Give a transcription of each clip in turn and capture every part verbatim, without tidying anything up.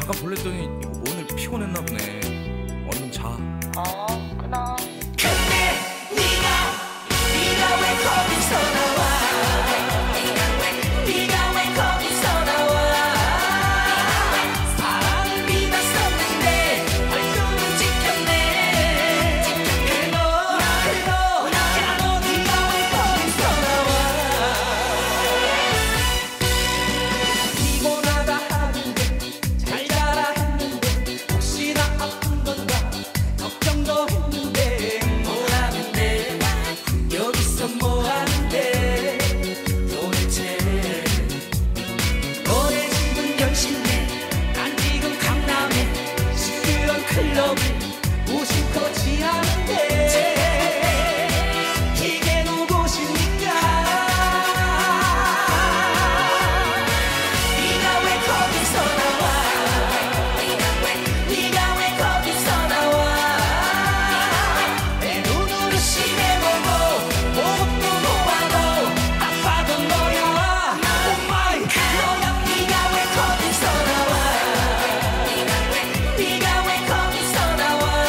잠깐 볼랬더니 오늘 피곤했나 보네. 얼른 자. 어, 끊어. 근데 네가 네가 왜 거기서 나와? 네가 왜 거기서 나와? 사랑을 믿었었는데 말씀은 지켰네. 그너 그너 야 너 네가 왜 거기서 나와? 피곤하다 하는데 잘 자라 했는데 혹시나 아픈 건가 걱정도 했는데 뭐하는데 여기서 뭐하는데 도대체 너네 집은 연신내 난 지금 강남에 시끄러운 클럽을 무심코 지나는데 이게 누구십니까? 네가 왜 거기서 나와? 네가 왜 거기서 나와? 내 눈으로 심해보고 목도 놓아도 아파도 너야. Oh my 너야. 네가 왜 거기서 나와? 네가 왜 거기서 나와?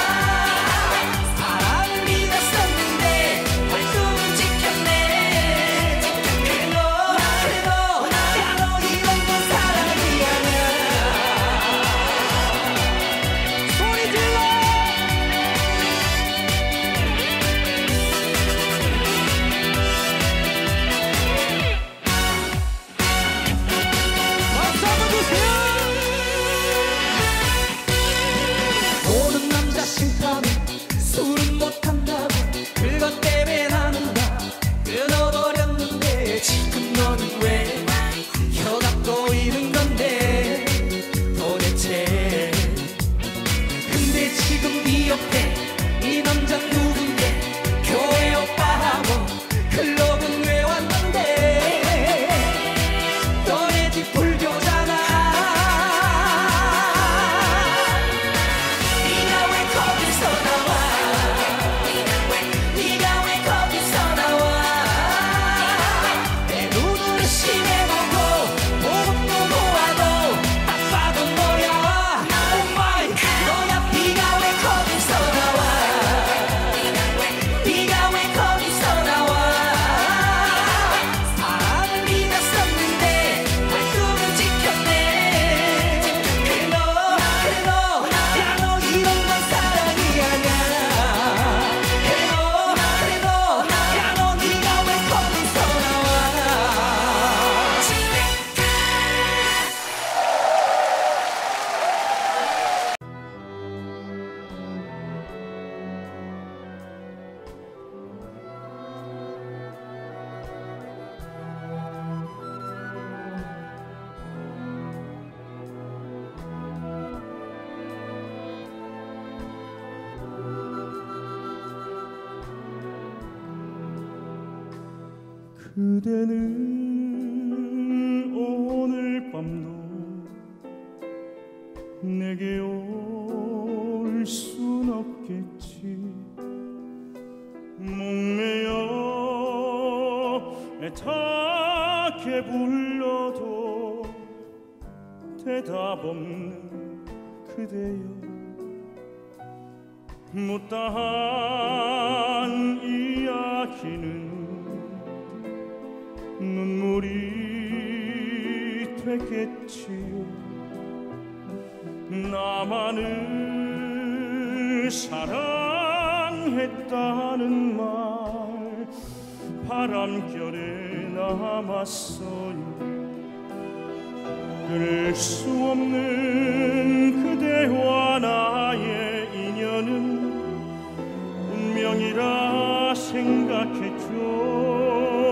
사랑을 믿었었는데 말씀은 지켰네. 그너 그너 야 너 이런 건 사랑이 아니야. 소리 질러. 박수 한번 주세요. 보는 남자 심판은 술은 못한다고 그것 때문에 나는 다 끊어버렸는데 지금 너는 왜 혀가 꼬이는 건데 도대체. 근데 지금 네 옆에 이 남자 누군데 교회 오빠하고 클럽은 왜 왔는데 너네 집 불교잖아. 네가 왜 거기서 나와? 네가 왜 거기서 나와? 내 눈을 심해보고 목도 놓아도 아파도 너야. Oh my 너야. 네가 왜 거기서 나와? 네가 왜 거기서 나와? 사랑을 믿었었는데 말씀은 지켰네. 그너 그너 야 너 이런 건 사랑이 아니야. 그너 그너 야 너 네가 왜 거기서 나와? 집에 가. 그대는 오늘 밤도 내게 올 순 없겠지. 목매여 애타게 불러도 대답 없는 그대여. 못다한 이야기는 눈물이 되겠지요. 나만을 사랑했다는 말 바람결에 남았어요. 끊을 수 없는 그대와 나의 인연은 운명이라 생각했죠.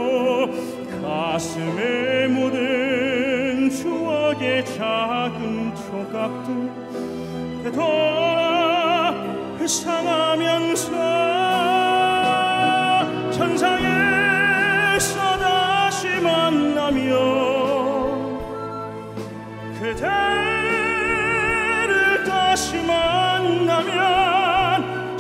가슴에 묻은 추억의 작은 조각들 되돌아 회상하면서 천상에서 다시 만나며 그대를 다시 만나면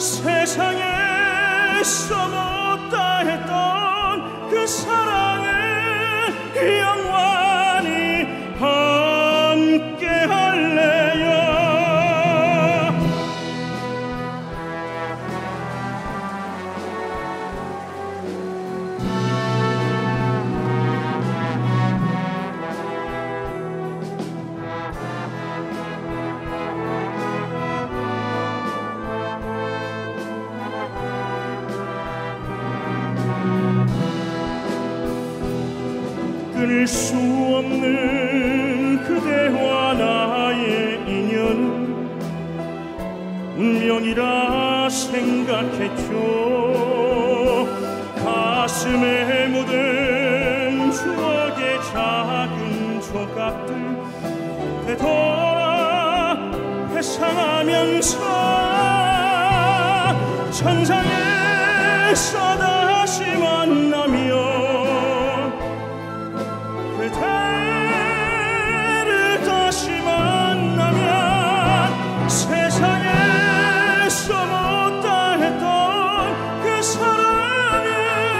세상에서 못다 했던 그 사랑을 영원히 함께 할래. 끊을 수 없는 그대와 나의 인연은 운명이라 생각했죠. 가슴에 묻은 추억의 작은 조각들 되돌아 회상하면서 천상에서 다시 만나며 그대를 다시 만나면 세상에서 못다 했던 그 사랑을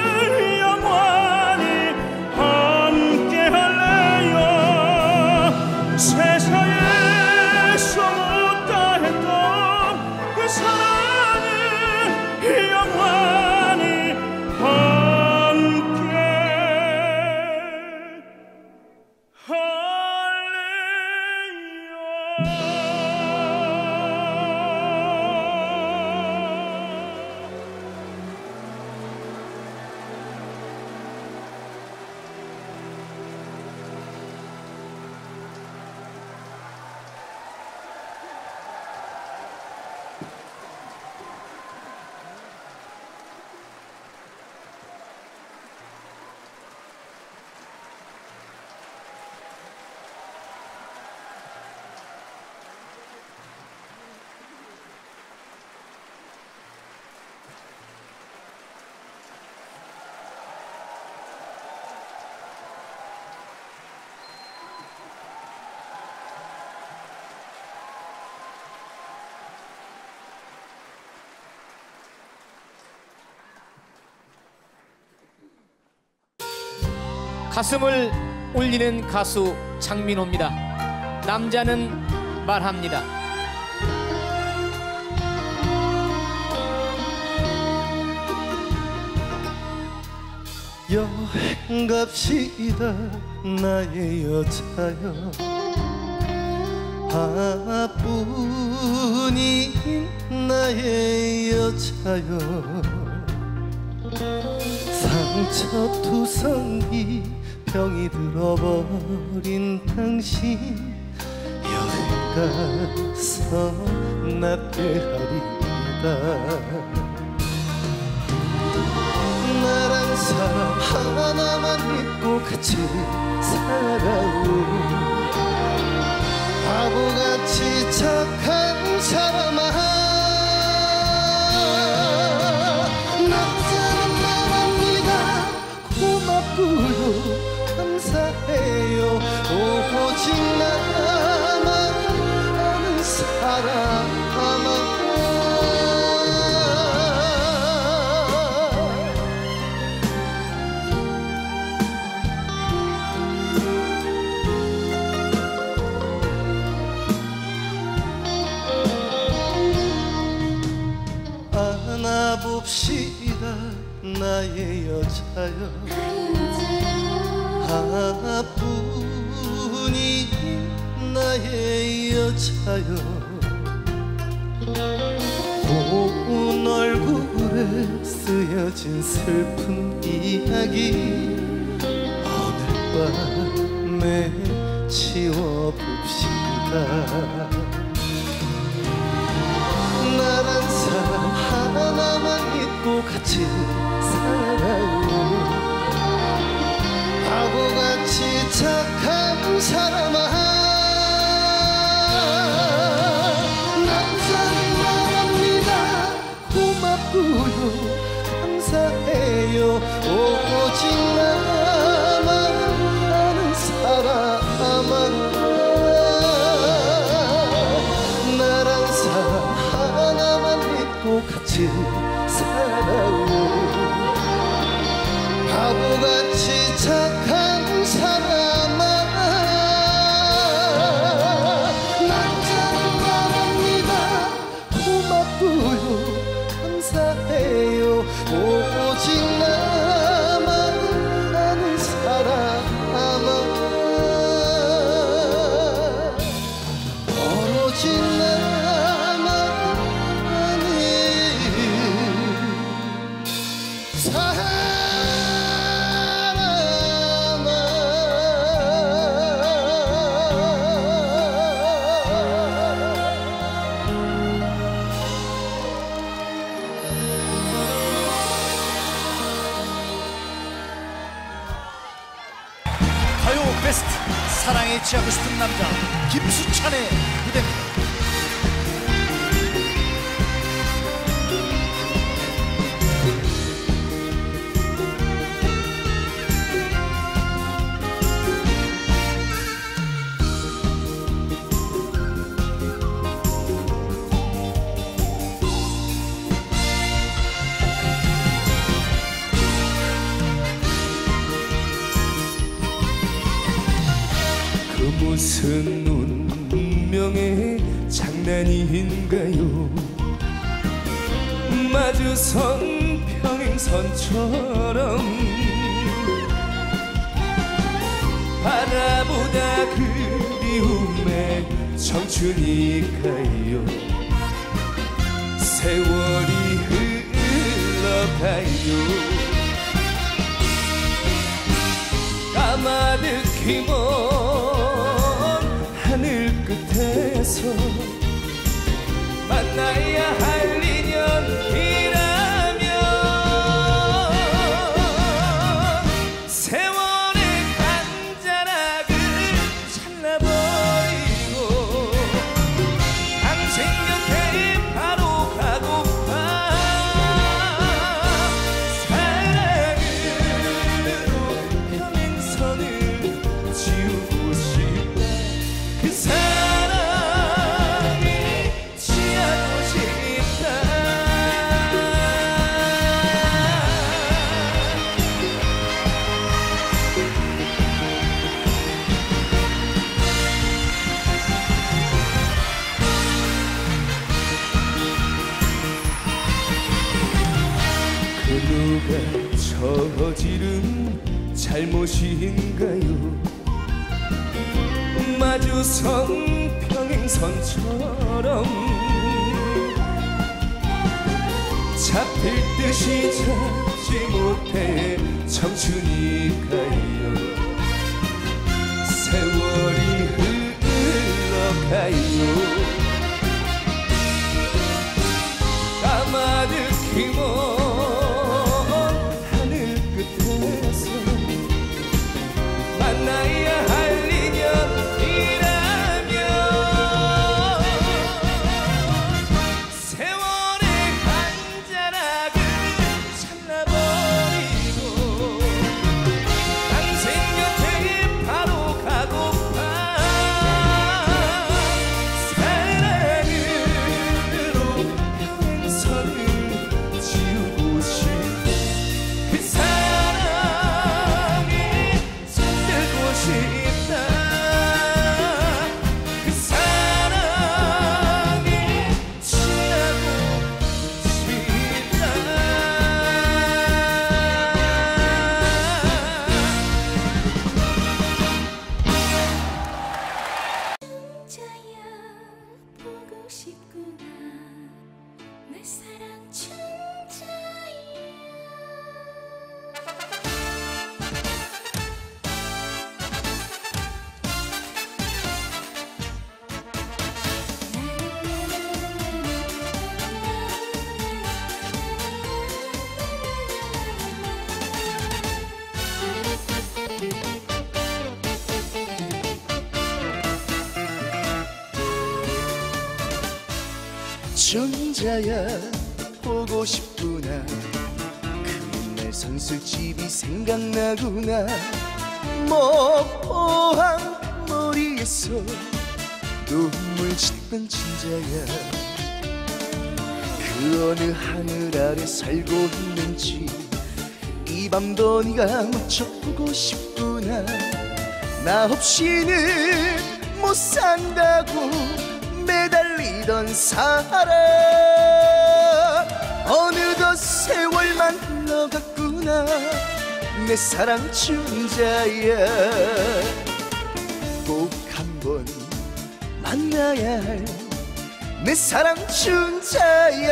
영원히 함께 할래요. 세상에서 못다 했던 그 사랑을 영원히 함께 가슴을 울리는 가수 장민호입니다. 남자는 말합니다. 여행 갑시다 나의 여자여 하나뿐인 나의 여자여 상처투성이 병이 들어버린 당신 여행 가서 납대하리다. 나란 사람 하나만 믿고 같이 살아오 바보같이 착한 사람아 남자는 말합니다. 고맙고요 감사해요 오직 나만 아는 사람아 봅시다 나의 여자여 하나뿐인 나의 여자여 고운 얼굴에 쓰여진 슬픈 이야기 오늘 밤에 지워봅시다. 나란 사람 하나만 믿고 같이 살아오 바보같이 착한 사람아 남자는 말합니다. 고맙고요 감사해요 오직 나만 아는 사람아 나란 사람 하나만 믿고 같이 살아오 바보같이 착한 사람아 베스트 사랑에 취하고 싶은 남자 김수찬의 무대입니다. 무슨 운명의 장난인가요? 마주선 평행선처럼 바라보다 그리움에 청춘이 가요. 세월이 흘러가요. 까마득히 먼 하늘 끝에서 만나야 할 인연이라면 세월의 간자락을 잘라버리고 당신 곁에 바로 가고파. 사랑으로 평행선을 지우고 싶다. 그 사랑에 취하고 싶다. 그 누가 저지른 잘못인가요? 마주선 평행선처럼 잡힐 듯이 잡지 못해 청춘이 가요. 세월이 흘러가요. 까마득히 먼 하늘 끝에서 만나야 할 인연이라면 세월의 간자락을 잘라버리고 당신 곁에 바로 가고파. 사랑으로 평행선을 지우고 싶다. 그 사랑에 잠들고 싶다. 그 사랑에 취하고 싶다. 춘자야 보고 싶구나 내 사랑 춘자야. 춘자야 보고 싶구나. 그날 선술집이 생각나구나. 모포한 머리에서 눈물 짓던 춘자야. 그 어느 하늘 아래 살고 있는지 이 밤도 네가 무척 보고 싶구나. 나 없이는 못 산다고 매달리던 사랑 어느덧 세월만 흘러갔구나. 내 사랑 춘자야 꼭 한번 만나야 할 내 사랑 춘자야.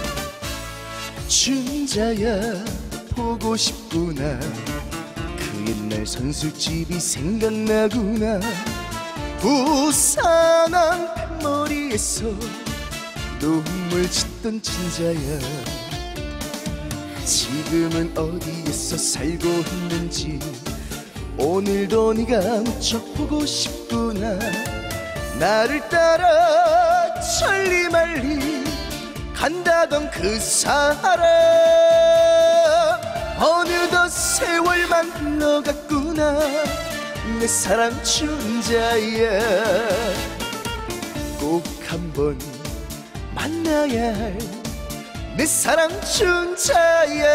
춘자야 보고 싶구나. 그의 옛날 선술집이 생각나구나. 부산한 머리에서 눈물 짓던 친자야. 지금은 어디에서 살고 있는지 오늘도 네가 무척 보고 싶구나. 나를 따라 천리말리 간다던 그 사람 어느덧 세월만 흘러갔구나. 내 사랑 춘자야. 꼭 한번 만나야 할 내 사랑 춘자야.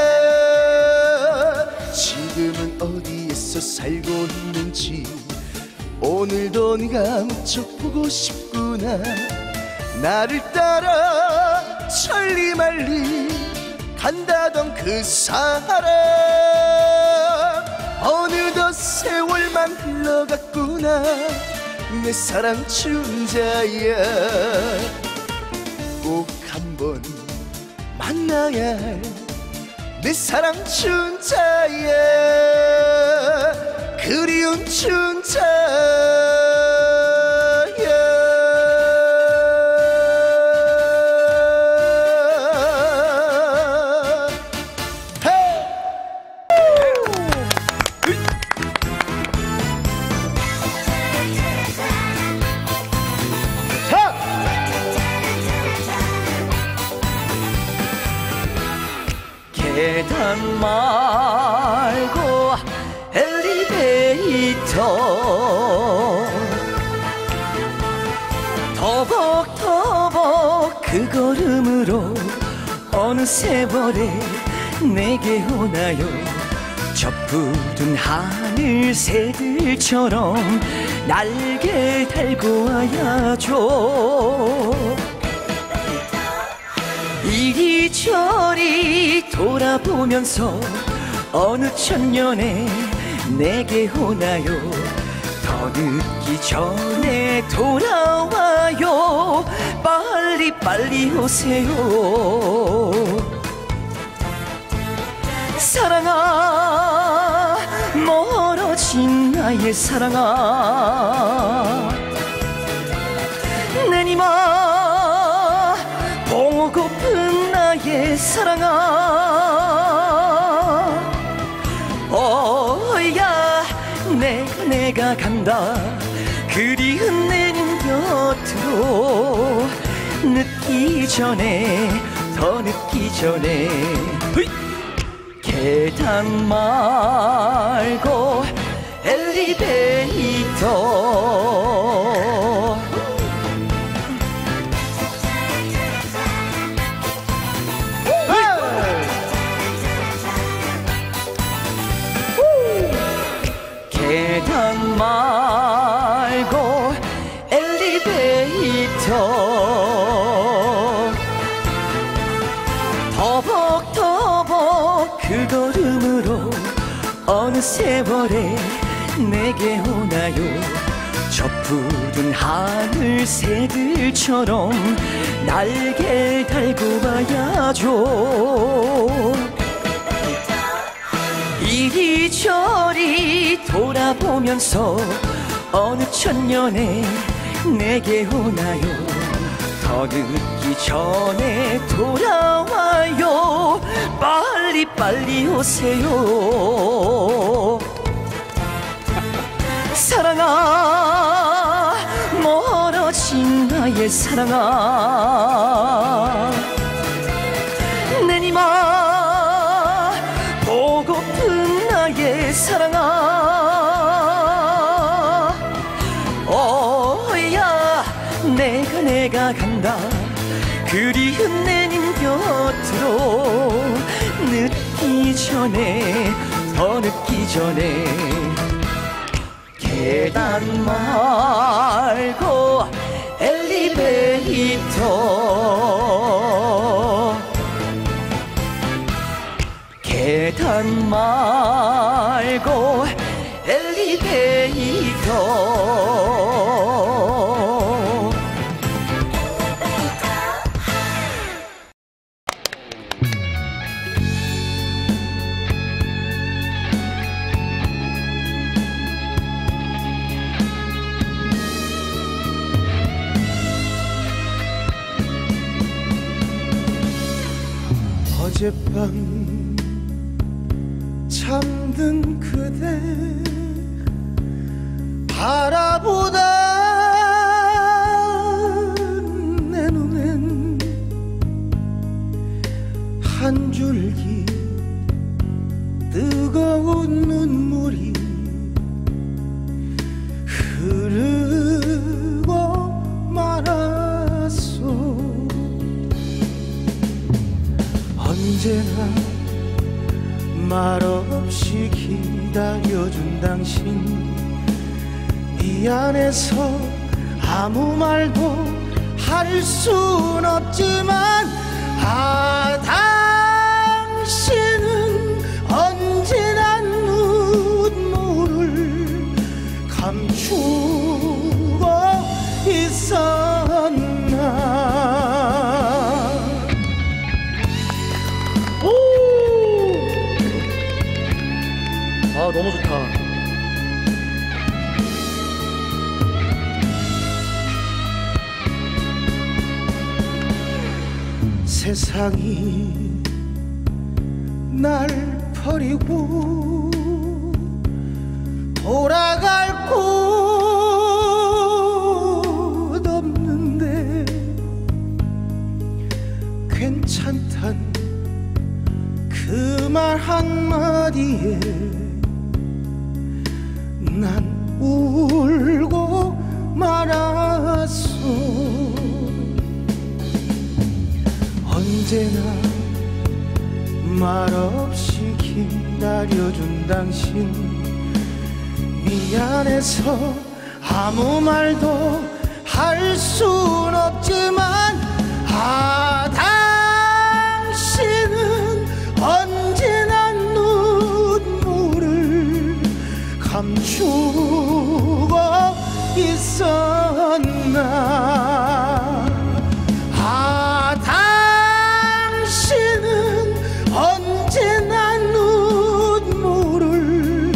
지금은 어디에서 살고 있는지 오늘도 네가 무척 보고 싶구나. 나를 따라 천리말리 간다던 그 사람 어느덧 세월만 흘러갔구나. 내 사랑 춘자야. 꼭 한번 만나야 할 내 사랑 춘자야. 그리운 춘자야. 계단 말고 엘리베이터 터벅터벅 그 걸음으로 어느 세월에 내게 오나요. 저 푸른 하늘 새들처럼 날개 달고 와야죠. 이리저리 돌아보면서 어느 천년에 내게 오나요. 더 늦기 전에 돌아와요. 빨리 빨리 오세요. 사랑아 멀어진 나의 사랑아 내니마 보고픈 나의 사랑아 어야 내가 내가 간다. 그리운 내 곁으로 늦기 전에 더 늦기 전에 으이! 계단 말고 엘리베이터 계단 말고 엘리베이터 터벅터벅 그 걸음으로 어느 세월에 내게 오나요. 저 푸른 하늘 새들처럼 날개 달고 가야죠. 이리저리 돌아보면서 어느 천년에 내게 오나요. 더 늦기 전에 돌아와요. 빨리 빨리 오세요. 사랑아 멀어진 나의 사랑아 내니마 보고픈 나의 사랑아 어야 내가 내가 간다. 그리운 내님 곁으로 늦기 전에 더 늦기 전에 계단 말고 엘리베이터 계단 말고 엘리베이터 어젯밤 잠든 그대 바라보다 내 눈엔 한 줄기 뜨거운 눈물이 흐르고 말았소. 언제나 말없이 기다려준 당신 미안해서 아무 말도 할 순 없지만 아 당신은 언제나 눈물을 감추고 있었나. 오! 아 너무 좋다. 세상이 날 버리고 돌아갈 곳 없는데 괜찮단 그 말 한마디에 난 울고 말았소. 언제나 말없이 기다려준 당신 미안해서 아무 말도 할 순 없지만 아 당신은 언제나 눈물을 감추고 있었나. 아 당신은 언제나 눈물을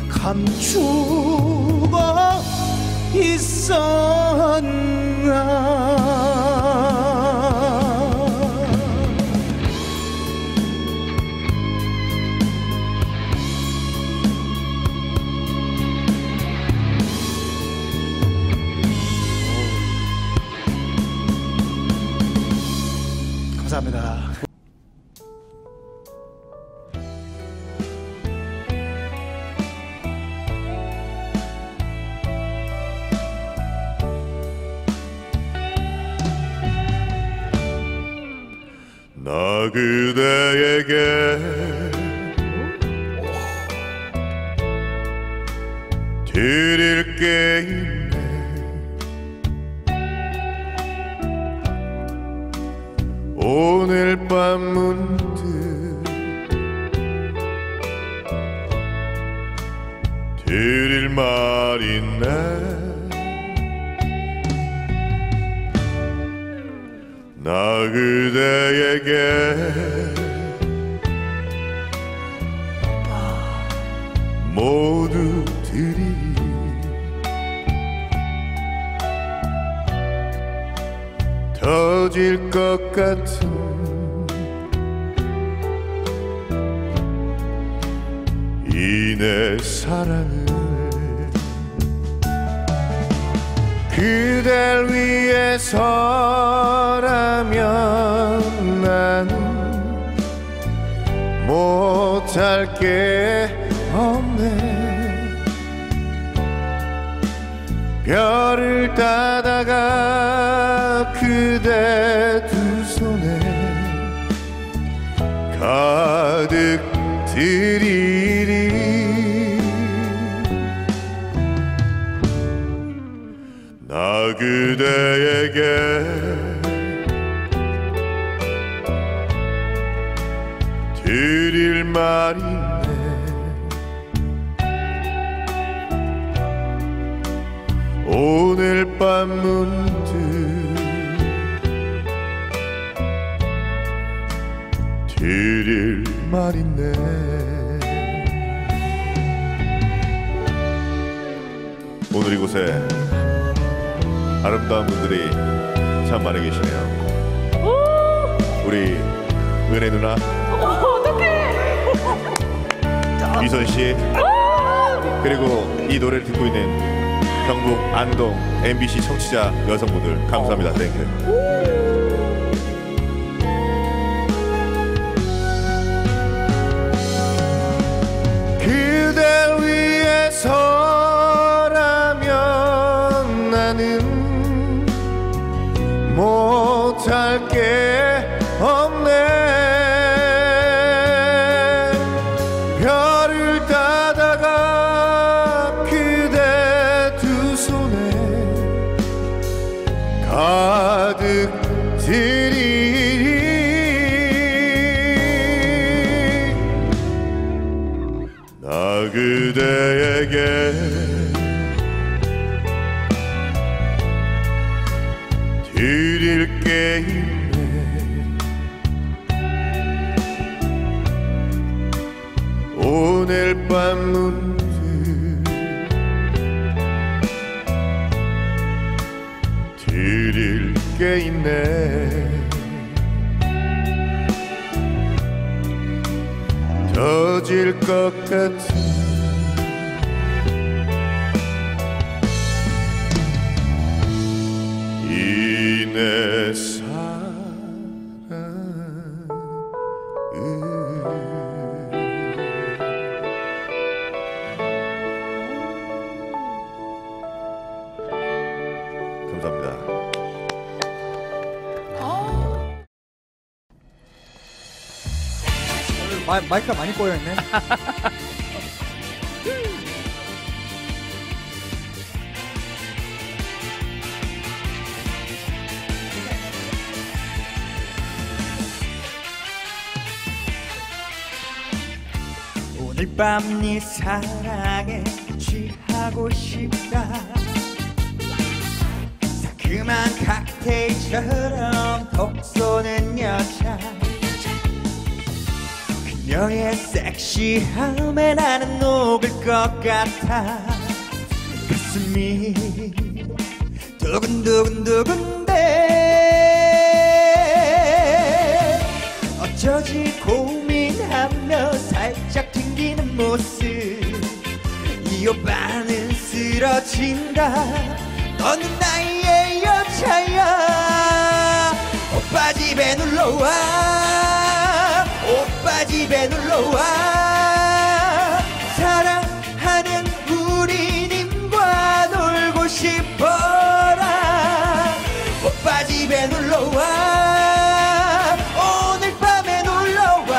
감추고 있었나. 감사합니다. 나 그대에게 드릴 게 있네. 오늘 밤 문득 드릴 말 있네. 나 그대에게 모두 드리 터질 것 같은 이 내 사랑을 그댈 위해서라면 난 못할 게 없네. 별을 따다가 그대 두 손에 가득 드리리. 나 그대에게 드릴 말 있네. 오늘 밤 문득 드릴 말 있네. 오늘 이곳에 아름다운 분들이 참 많이 계시네요. 우리 은혜 누나, 미선 씨, 그리고 이 노래를 듣고 있는 경북 안동 엠비씨 청취자 여성분들 감사합니다. 땡큐. 그댈 위해서라면 나는 못할 게 없네. 별을 따다가 그대 두 손에 가득 드리리. 나 그대에게 드릴 게 있네. 오늘 밤 문득 드릴 게 있네. 터질 것 같은 이 내 감사합니다. 마, 마이크가 많이 꼬여있네. 오늘 밤 네 사랑에 취하고 싶다. 상큼한 칵테일처럼 톡 쏘는 여자. 그녀의 섹시함에 나는 녹을 것 같아. 가슴이 두근두근두근대. 어쩌지 고민하며 살짝 튕기는 모습. 이 오빠는 쓰러진다. 너는 나의 여자야. 오빠 집에 놀러와. 오빠 집에 놀러와. 사랑하는 우리 님과 놀고 싶어라. 오빠 집에 놀러와. 오늘 밤에 놀러와.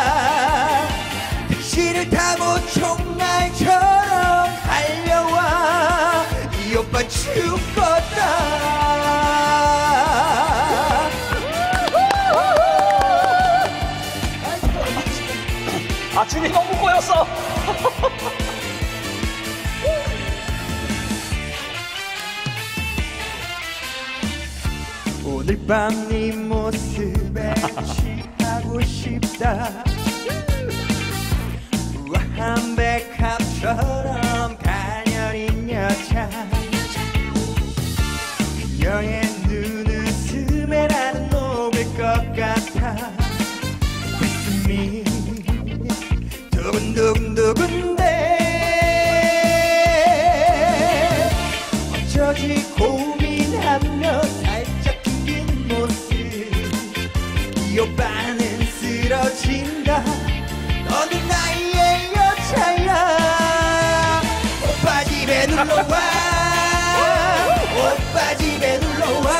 택시를 타고 총알처럼 달려와. 이 오빠 죽겠다. 아, 준이 너무 꼬였어. 오늘 밤 네 모습에 취하고 싶다. 우아한 백합처럼 가녀린 여자. 그녀의 눈웃음에 나는 녹을 것 같아. 가슴이 두근두근두근대. 어쩌지 고민하며 살짝 튕긴 모습. 이 오빠는 쓰러진다. 너는 나의 여자야. 오빠 집에 놀러와. 오빠 집에 놀러와.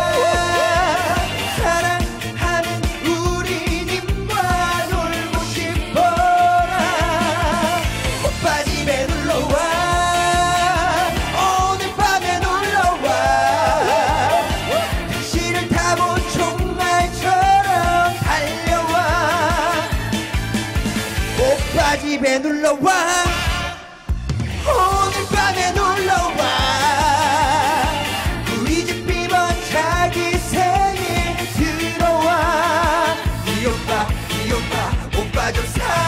사랑하는 우리 님과 놀고 싶어라. 오빠 집에 놀러와. 오늘 밤에 놀러와. 택시를 타고 총알처럼 달려와. 오빠 집에 놀러와. 오늘 밤에 놀러와. 우리 집 비번 자기 생일 들어와. 이 오빠 이 오빠 오빠 좀 사.